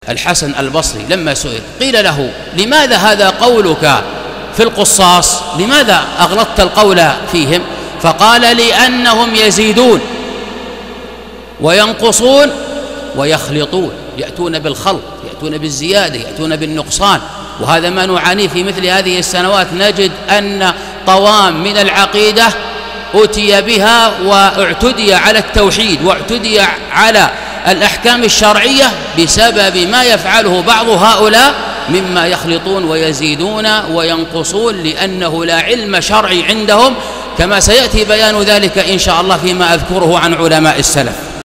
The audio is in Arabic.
الحسن البصري لما سئل قيل له: لماذا هذا قولك في القصاص؟ لماذا أغلطت القول فيهم؟ فقال: لأنهم يزيدون وينقصون ويخلطون، يأتون بالخلط، يأتون بالزيادة، يأتون بالنقصان، وهذا ما نعانيه في مثل هذه السنوات. نجد أن طوام من العقيدة أتي بها واعتدي على التوحيد واعتدي على الأحكام الشرعية بسبب ما يفعله بعض هؤلاء مما يخلطون ويزيدون وينقصون، لأنه لا علم شرعي عندهم، كما سيأتي بيان ذلك إن شاء الله فيما أذكره عن علماء السلف.